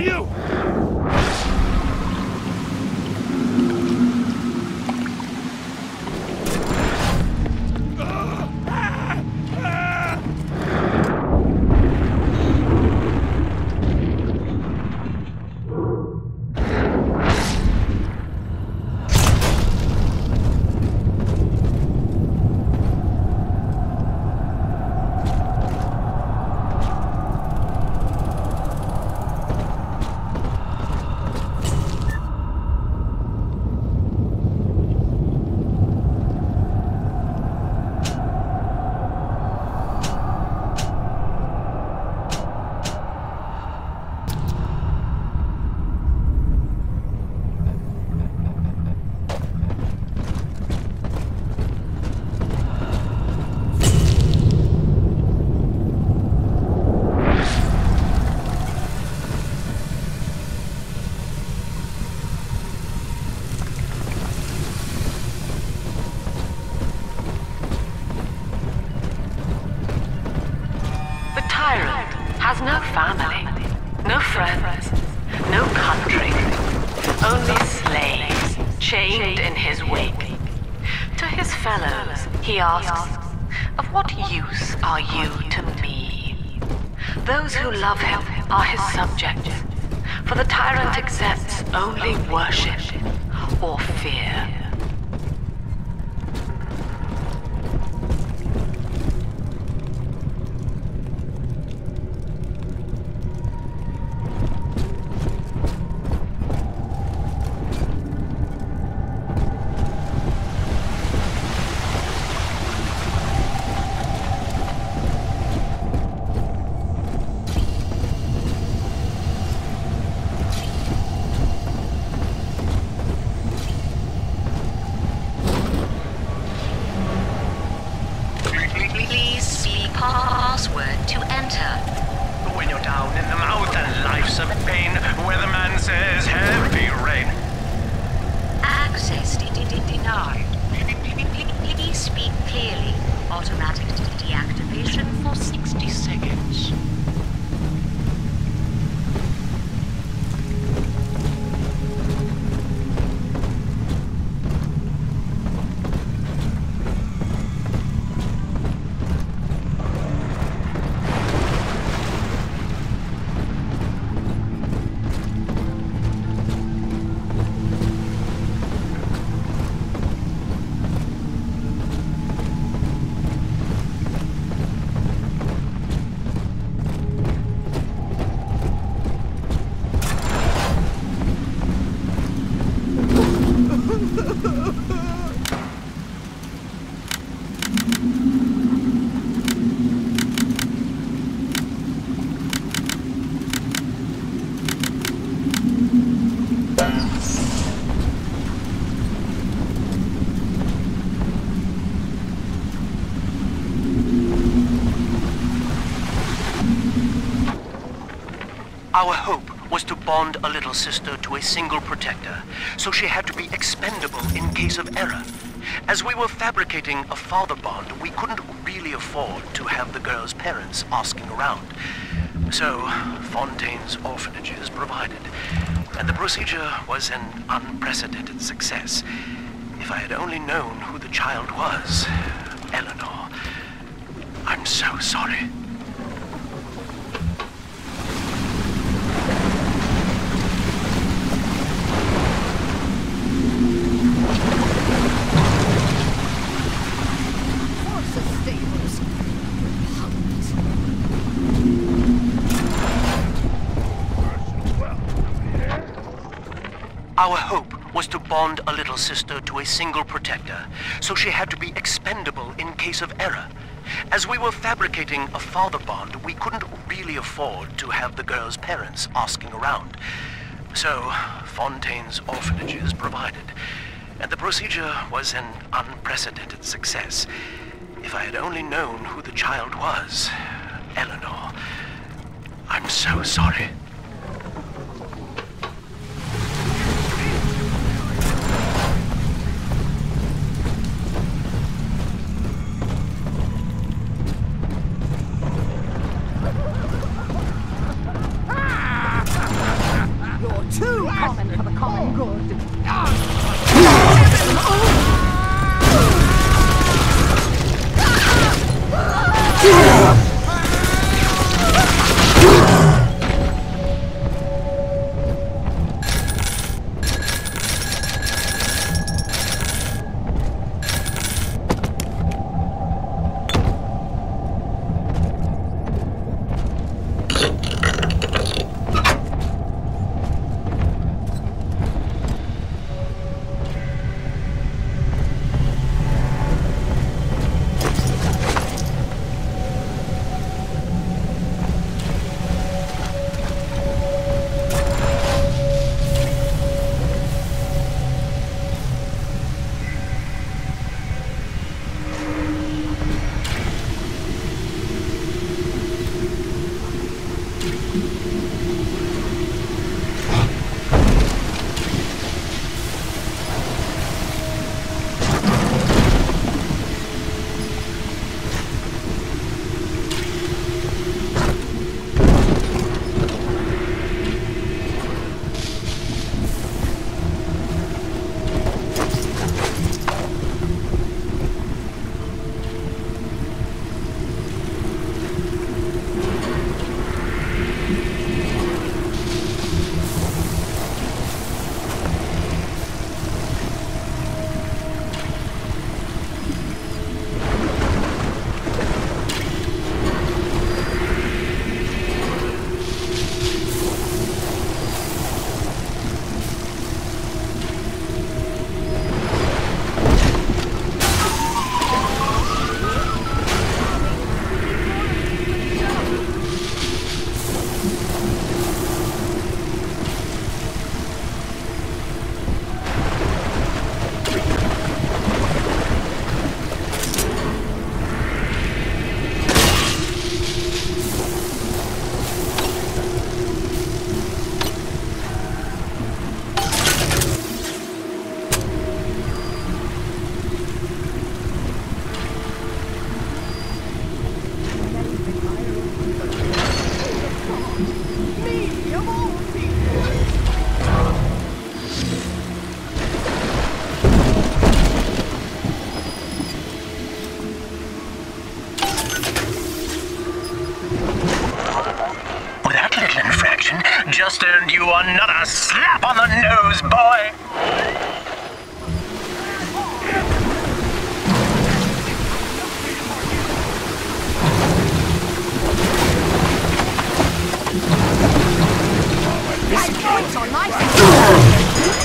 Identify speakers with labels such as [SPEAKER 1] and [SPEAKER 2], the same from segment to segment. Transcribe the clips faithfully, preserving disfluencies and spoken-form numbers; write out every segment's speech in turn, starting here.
[SPEAKER 1] you!
[SPEAKER 2] Has no family, no friends, no country, only slaves chained in his wake. To his fellows, he asks, "Of what use are you to me?" Those who love him are his subjects, for the tyrant accepts only worship or fear.
[SPEAKER 3] Password to enter.
[SPEAKER 1] When you're down in the mouth and life's a pain, weatherman says heavy rain.
[SPEAKER 3] Access denied. Please speak clearly. Automatic deactivation for sixty seconds.
[SPEAKER 4] Our hope was to bond a little sister to a single protector, so she had to be expendable in case of error. As we were fabricating a father bond, we couldn't really afford to have the girl's parents asking around. So, Fontaine's orphanages provided, and the procedure was an unprecedented success. If I had only known who the child was, Eleanor. I'm so sorry. Our hope was to bond a little sister to a single protector, so she had to be expendable in case of error. As we were fabricating a father bond, we couldn't really afford to have the girl's parents asking around. So, Fontaine's orphanages provided, and the procedure was an unprecedented success. If I had only known who the child was, Eleanor. I'm so sorry.
[SPEAKER 5] common good.
[SPEAKER 1] Just earned you another slap on the nose, boy!
[SPEAKER 5] These points are nice.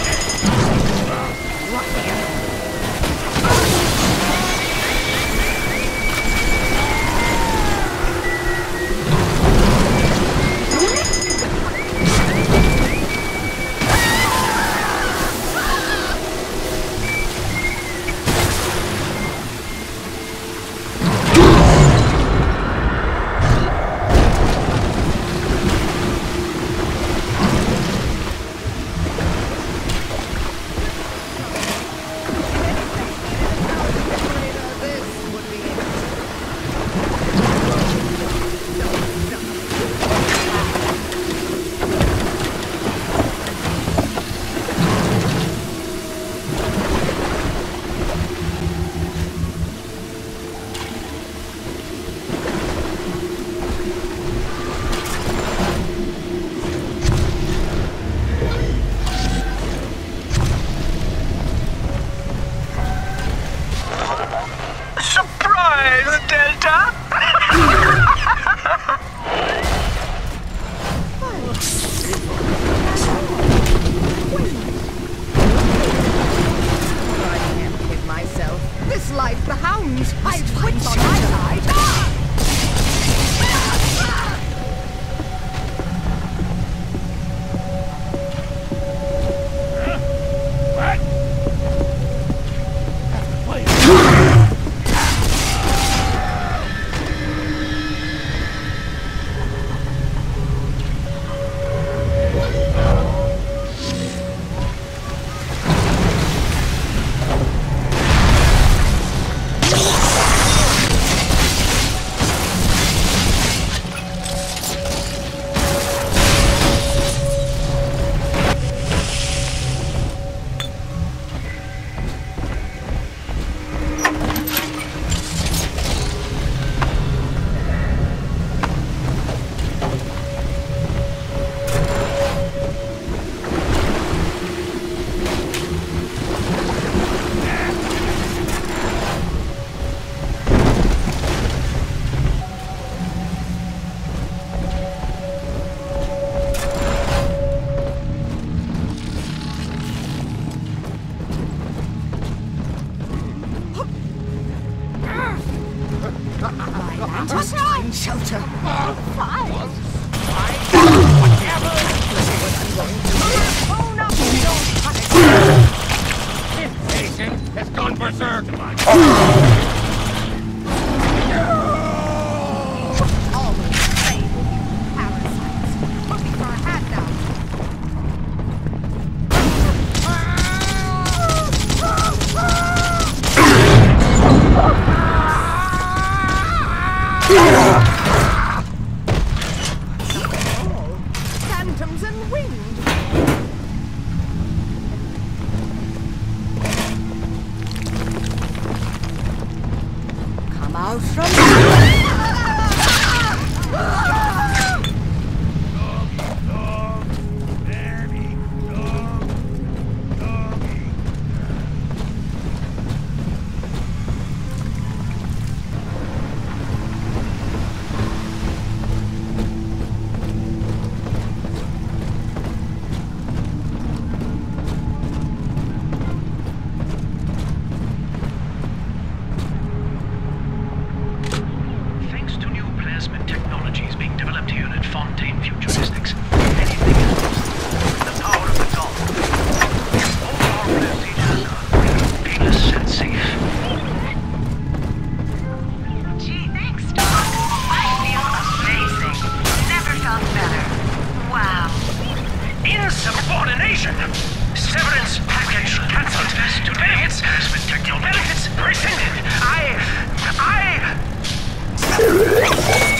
[SPEAKER 5] Life the hounds! I've wits on my side!
[SPEAKER 1] Has gone berserk!
[SPEAKER 5] Always afraid of you parasites. Looking for a handout. Phantoms and wind. Come out from
[SPEAKER 1] Thanks to new plasmid technologies being developed here at Fontaine Futuristics, anything is possible. The power of the god. All our procedures are painless and safe.
[SPEAKER 2] Gee, thanks, Doc. I feel amazing. Never felt better. Wow.
[SPEAKER 1] Insubordination! Severance package cancelled. Benefits, benefits rescinded. I... I...